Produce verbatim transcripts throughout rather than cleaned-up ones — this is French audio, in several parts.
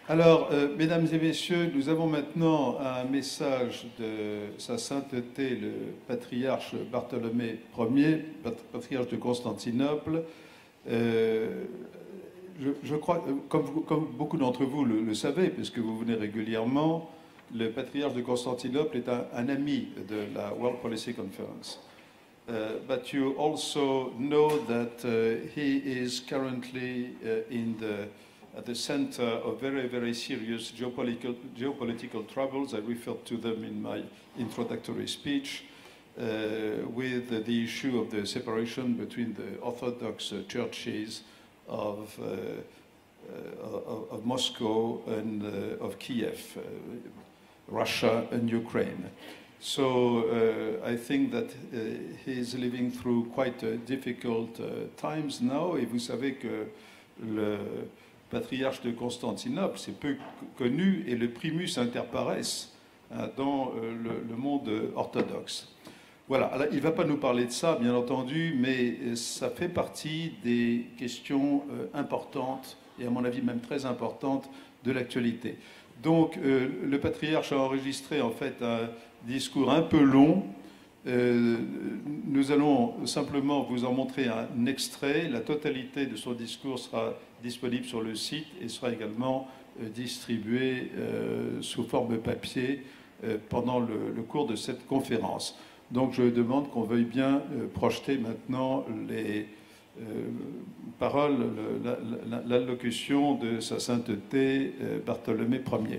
Alors, euh, mesdames et messieurs, nous avons maintenant un message de Sa Sainteté, le Patriarche Bartholomew Ier, Patriarche de Constantinople. Euh, je, je, crois, comme, vous, comme beaucoup d'entre vous le, le savez, puisque vous venez régulièrement, le Patriarche de Constantinople est un, un ami de la World Policy Conference. Uh, but you also know that uh, he is currently uh, in the, at the center of very, very serious geopolitical, geopolitical troubles. I referred to them in my introductory speech, uh, with uh, the issue of the separation between the Orthodox uh, churches of, uh, uh, of, of Moscow and uh, of Kiev, uh, Russia and Ukraine. So uh, I think that uh, he is living through quite uh, difficult uh, times now. Et vous savez que le patriarche de Constantinople, c'est peu connu, et le primus inter pares hein, dans euh, le, le monde orthodoxe. Voilà, alors, il ne va pas nous parler de ça, bien entendu, mais ça fait partie des questions euh, importantes, et à mon avis même très importantes, de l'actualité. Donc euh, le patriarche a enregistré en fait un discours un peu long. Euh, nous allons simplement vous en montrer un extrait. La totalité de son discours sera disponible sur le site et sera également euh, distribuée euh, sous forme papier euh, pendant le, le cours de cette conférence. Donc je demande qu'on veuille bien euh, projeter maintenant les euh, paroles, l'allocution de Sa Sainteté euh, Bartholomew Ier.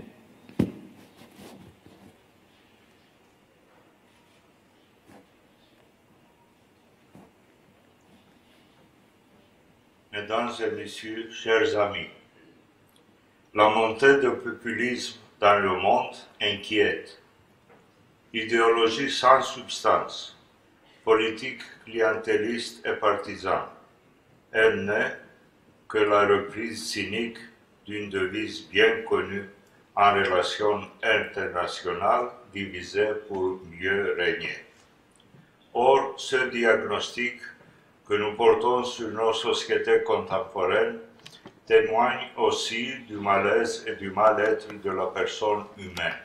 Mesdames et messieurs, chers amis, la montée du populisme dans le monde inquiète. Idéologie sans substance, politique clientéliste et partisane, elle n'est que la reprise cynique d'une devise bien connue en relations internationales divisées pour mieux régner. Or, ce diagnostic que nous portons sur nos sociétés contemporaines témoigne aussi du malaise et du mal-être de la personne humaine.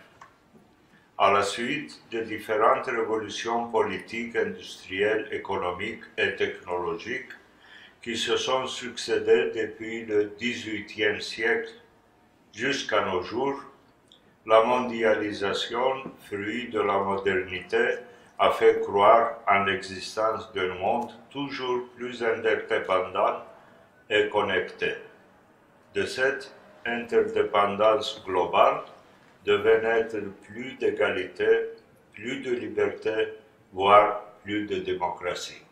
À la suite de différentes révolutions politiques, industrielles, économiques et technologiques qui se sont succédées depuis le dix-huitième siècle jusqu'à nos jours, la mondialisation, fruit de la modernité, a fait croire en l'existence d'un monde toujours plus interdépendant et connecté. De cette interdépendance globale devait naître plus d'égalité, plus de liberté, voire plus de démocratie.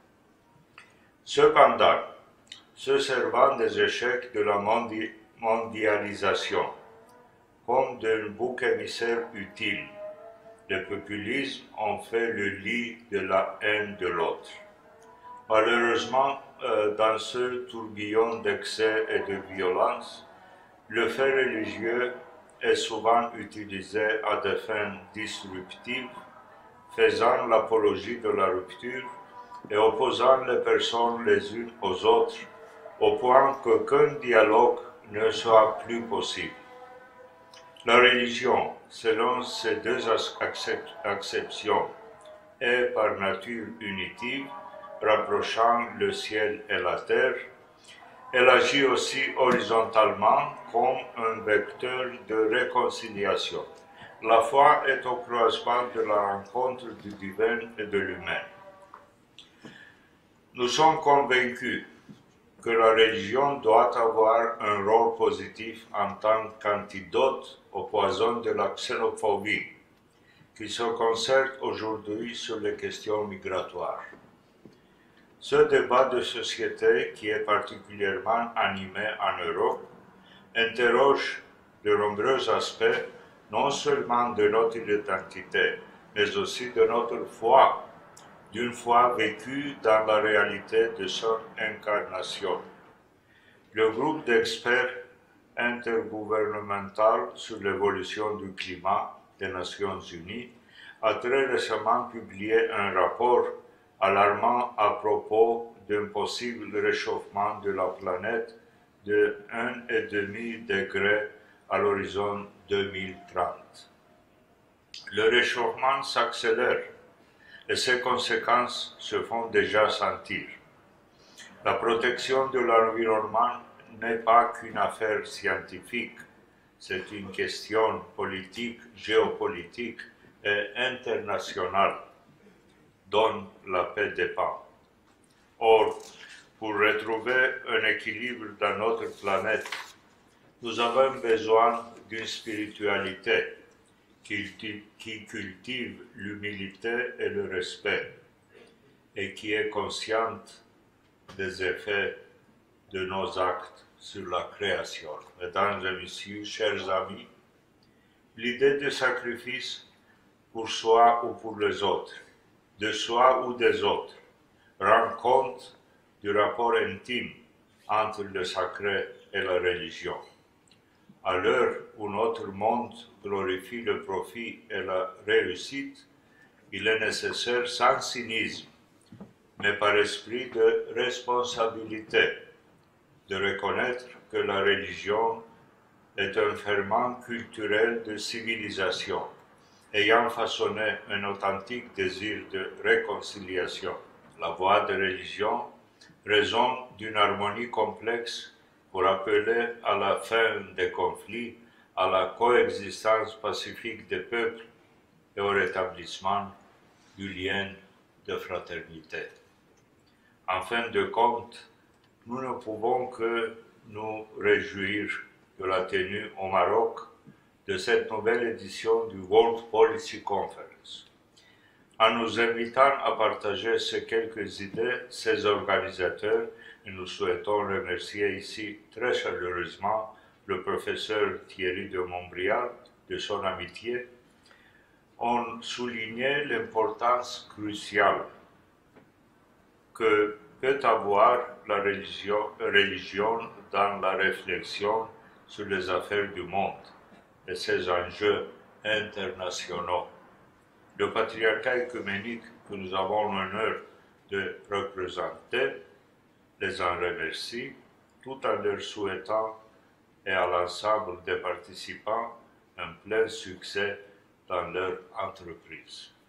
Cependant, se servant des échecs de la mondi mondialisation comme d'un bouc émissaire utile, les populismes ont fait le lit de la haine de l'autre. Malheureusement, euh, dans ce tourbillon d'excès et de violence, le fait religieux est souvent utilisé à des fins disruptives, faisant l'apologie de la rupture et opposant les personnes les unes aux autres, au point qu'aucun dialogue ne soit plus possible. La religion, selon ces deux acceptions, est par nature unitive, rapprochant le ciel et la terre. Elle agit aussi horizontalement comme un vecteur de réconciliation. La foi est au croisement de la rencontre du divin et de l'humain. Nous sommes convaincus que la religion doit avoir un rôle positif en tant qu'antidote au poison de la xénophobie, qui se concerte aujourd'hui sur les questions migratoires. Ce débat de société, qui est particulièrement animé en Europe, interroge de nombreux aspects, non seulement de notre identité, mais aussi de notre foi, d'une foi vécue dans la réalité de son incarnation. Le groupe d'experts intergouvernemental sur l'évolution du climat des Nations Unies a très récemment publié un rapport alarmant à propos d'un possible réchauffement de la planète de un virgule cinq degré à l'horizon deux mille trente. Le réchauffement s'accélère et ses conséquences se font déjà sentir. La protection de l'environnement n'est pas qu'une affaire scientifique, c'est une question politique, géopolitique et internationale dont la paix dépend. Or, pour retrouver un équilibre dans notre planète, nous avons besoin d'une spiritualité qui cultive l'humilité et le respect et qui est consciente des effets de nos actes sur la création. Mesdames et messieurs, chers amis, l'idée de sacrifice pour soi ou pour les autres, de soi ou des autres, rend compte du rapport intime entre le sacré et la religion. À l'heure où notre monde glorifie le profit et la réussite, il est nécessaire sans cynisme, mais par esprit de responsabilité, de reconnaître que la religion est un ferment culturel de civilisation, ayant façonné un authentique désir de réconciliation. La voie de religion résonne d'une harmonie complexe pour appeler à la fin des conflits, à la coexistence pacifique des peuples et au rétablissement du lien de fraternité. En fin de compte, nous ne pouvons que nous réjouir de la tenue au Maroc de cette nouvelle édition du World Policy Conference. En nous invitant à partager ces quelques idées, ces organisateurs, et nous souhaitons remercier ici très chaleureusement le professeur Thierry de Montbrial de son amitié, ont souligné l'importance cruciale que peut avoir la religion, religion dans la réflexion sur les affaires du monde et ses enjeux internationaux. Le patriarcat œcuménique que nous avons l'honneur de représenter les en remercie, tout en leur souhaitant et à l'ensemble des participants un plein succès dans leur entreprise.